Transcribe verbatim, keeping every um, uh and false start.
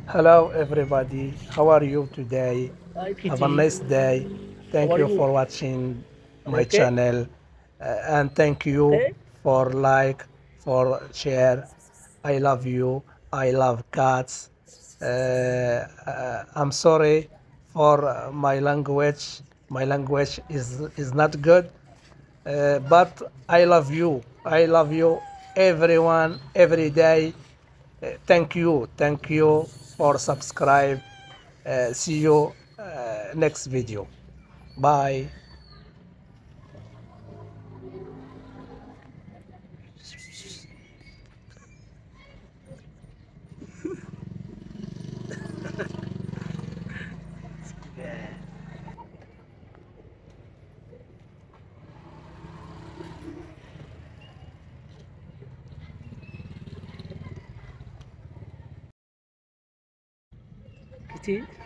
Hello, everybody. How are you today? Hi, Have a Kitty. nice day. How Thank are you you? for watching Are you my okay? channel, uh, and thank you Okay. for like, for share. I love you. I love cats. Uh, uh, I'm sorry for uh, my language. My language is is not good, uh, but I love you. I love you, everyone, every day. Uh, thank you. Thank you for subscribe. Uh, see you uh, next video. Bye. Kitty.